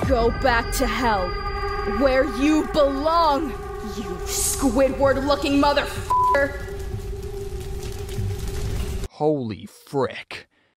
Go back to hell, where you belong, you Squidward-looking motherfucker! Holy frick.